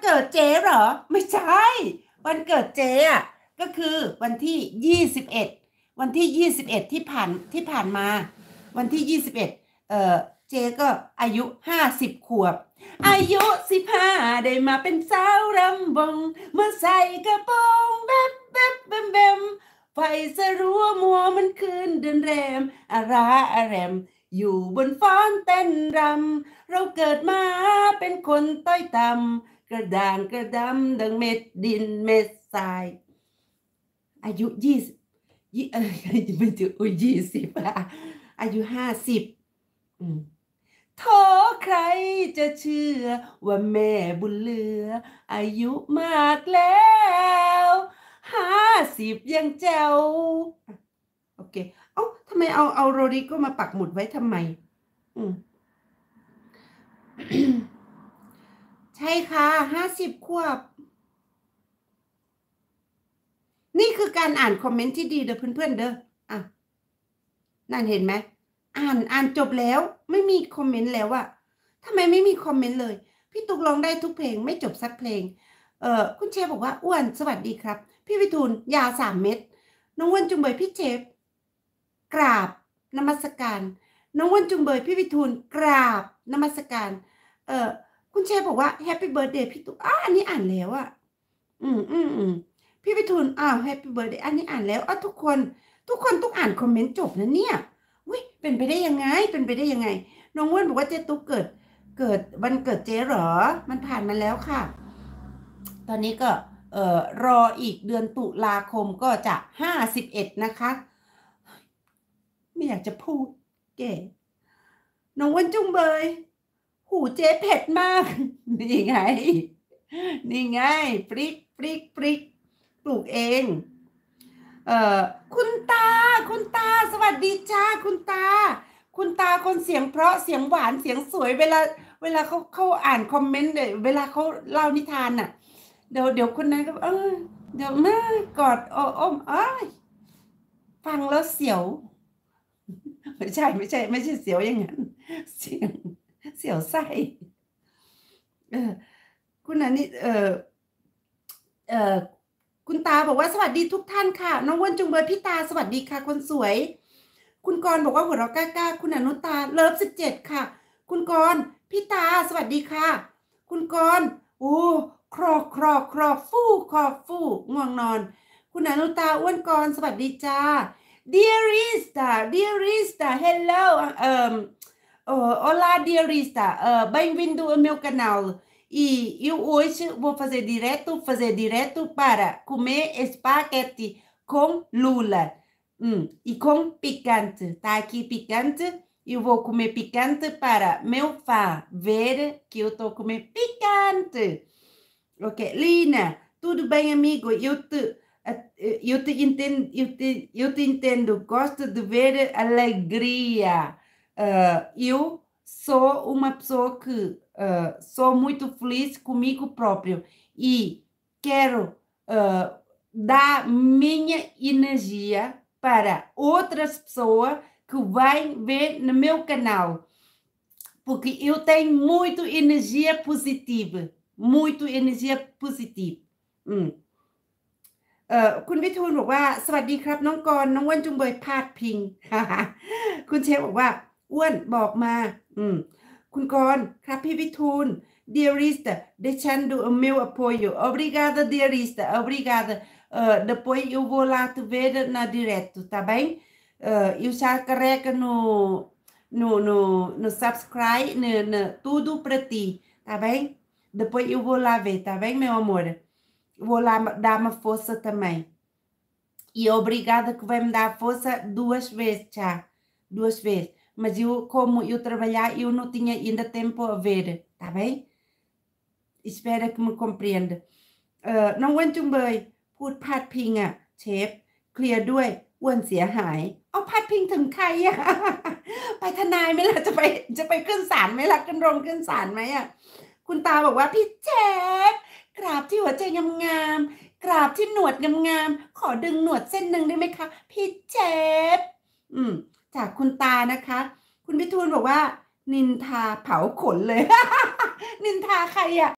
เกิดเจ๊เหรอไม่ใช่วันเกิดเจ๊อ่ะก็คือวันที่21วันที่21ที่ผ่านมาวันที่21เจ๊ก็อายุ50 ขวบอายุ15ได้มาเป็นสาวรำวงเมื่อใส่กระโปรงแบบแบบแบมแบมไฟสรัวมัวมันคืนเดือนแรมอาราอาแรมอยู่บนฟ้อนเต้นรำเราเกิดมาเป็นคนต้อยต่ำกระด่างกระดำดังเม็ดดินเม็ดทรายอายุ20ไม่ถึง20อายุ50โทใครจะเชื่อว่าแม่บุญเหลืออายุมากแล้ว50ยังแจ๋วโอเคทำไมเอาโรดิโก้มาปักหมุดไว้ทำไมใช่ค่ะ50 ขวบนี่คือการอ่านคอมเมนต์ที่ดีเด้อเพื่อนๆเด้อนั่นเห็นไหมอ่านจบแล้วไม่มีคอมเมนต์แล้วอะทำไมไม่มีคอมเมนต์เลยพี่ตุ๊กร้องได้ทุกเพลงไม่จบสักเพลงคุณเชฟบอกว่าอ้วนสวัสดีครับพี่วิทูลยา3 เม็ดน้องอ้วนจุงเบยพี่เชฟกราบนมัสการน้องอ้วนจุงเบยพี่วิทูลกราบนมัสการคุณเชฟบอกว่าแฮปปี้เบิร์ดเดย์พี่ตุ๊กอันนี้อ่านแล้วอะพี่วิทูลแฮปปี้เบิร์ดเดย์อันนี้อ่านแล้วทุกคนต้องอ่านคอมเมนต์จบนะเนี่ยเป็นไปได้ยังไงน้องอ้วนบอกว่าเจ๊ตุ๊กเกิดวันเกิดเจ๊เหรอมันผ่านมาแล้วค่ะตอนนี้ก็รออีกเดือนตุลาคมก็จะ51นะคะไม่อยากจะพูดแกน้องอ้วนจุงเบยหูเจ๊เผ็ดมากนี่ไงปริกปลูกเองคุณตาสวัสดีจ้าคุณตาคนเสียงเพราะเสียงหวานเสียงสวยเวลาเขาอ่านคอมเมนต์เวลาเขาเล่านิทานน่ะเดี๋ยวคนนั้นก็เดี๋ยวมากอดอ้อมฟังแล้วเสียวไม่ใช่เสียวอย่างนั้นเสียวไส้คุณนันนี่คุณตาบอกว่าสวัสดีทุกท่านค่ะน้องอ้วนจุงเบยพี่ตาสวัสดีค่ะคนสวยคุณกรบอกว่าหัวเราะกล้าคุณอนุตาเลิฟ17ค่ะคุณกรพี่ตาสวัสดีค่ะคุณกรครอกฟู่ง่วงนอนคุณอนุตาอ้วนกรสวัสดีจ้า Dearista hello olá Dearista bem-vindo ao meu canal e eu hoje vou fazer direto para comer espaguete com lula e com picante. Tá aqui picante. Eu vou comer picante para meu fã ver que eu tô comendo picante. Ok, Lina, tudo bem, amigo? Eu te entendo. Gosto de ver alegria. Eu sou uma pessoa que sou muito feliz comigo próprio e quero dar minha energia para outras pessoas que vão ver no meu canal, porque eu tenho muito energia positiva. คุณวิทูลบอกว่าสวัสดีครับน้องกรน้องอ้วนจุงเบยพาดพิง คุณเชฟบอกว่าอ้วนบอกมาคุณกรครับพี่วิทูล Dearista deixando o meu apoio obrigada Dearista obrigada depois eu vou lá te ver na direto tá bem eu já carrego no subscribe no tudo para ti tá bem depois eu vou lá ver tá bem meu amor vou lá dar uma força também e obrigada que vai me dar força 2 vezes já 2 vezes mas como eu trabalhar eu não tinha ainda tempo a ver tá bem espero que me compreenda น้องอ้วนจุงเบยพูดพาดพิงเชฟเคลียร์ด้วยอ้วนเสียหายพาดพิงถึงใครไปทนายไหมล่ะจะไปขึ้นศาลไหมล่ะขึ้นศาลไหมคุณตาบอกว่าพี่เชฟกราบที่หัวใจงามๆกราบที่หนวดงามๆขอดึงหนวดเส้นหนึ่งได้ไหมคะพี่เชฟจากคุณตานะคะคุณพิทูลบอกว่านินทาเผาขนเลย นินทาใคร